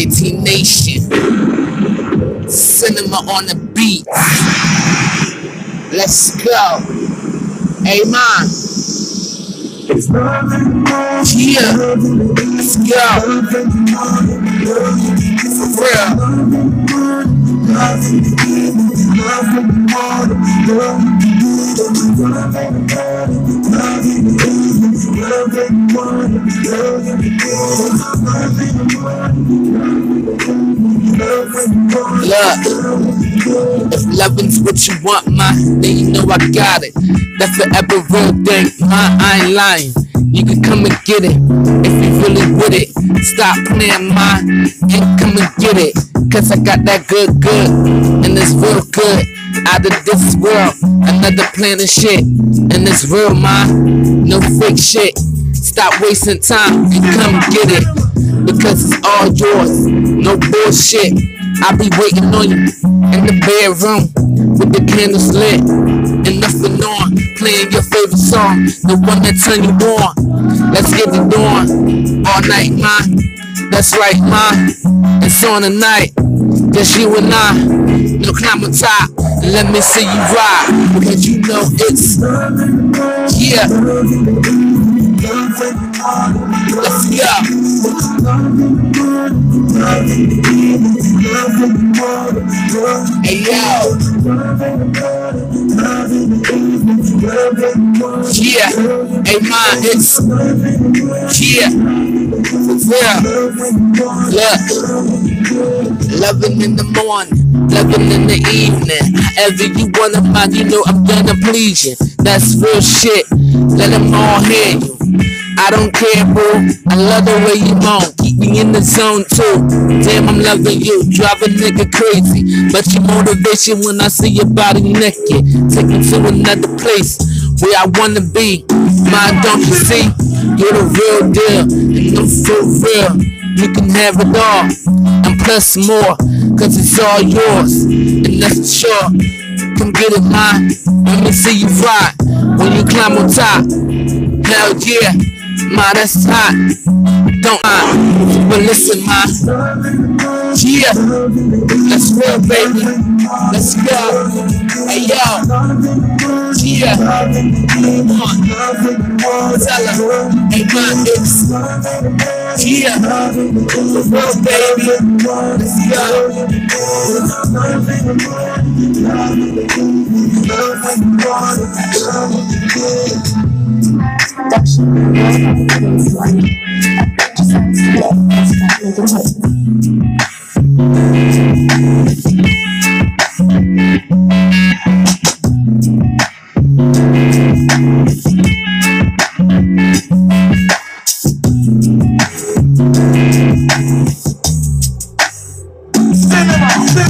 JT Nation, Cinema on the beat. Let's go. Hey man. Yeah. Let's go. For real. Look, if loving's what you want, ma, then you know I got it. That's forever real thing, ma, I ain't lying. You can come and get it, if you really with it. Stop playing, ma, and come and get it. Cause I got that good, and it's real good. Out of this world, another planet shit. And it's real, ma, no fake shit. Stop wasting time and come get it. Because it's all yours, no bullshit. I'll be waiting on you in the bedroom with the candles lit and nothing on, playing your favorite song, the one that turn you on. Let's get it on all night, ma. That's right, ma. It's on tonight, just you and I. No climb on top, let me see you ride, because you know it's yeah. Let's go. Hey yo. Yeah. Hey man, it's yeah. For real. Look. Loving in the morning, loving in the evening. However you wanna mind, you know I'm gonna please you. That's real shit. Let them all hear you. I don't care, bro. I love the way you moan. Keep me in the zone too. Damn, I'm loving you. Drive a nigga crazy. But your motivation when I see your body naked. Take me to another place where I wanna be. Mind, don't you see? You're the real deal. And I'm for real. You can have it all. And plus more. Cause it's all yours. And that's for sure. Come get it, man. Let me see you ride. When you climb on top. Hell yeah. Ma, that's hot. Don't mind. But listen, ma. Yeah. That's real, baby. Let's go. Hey, yo. Yeah. Come on. Tell her. Hey, ma, it's yeah. For real, baby. Let's go. Production.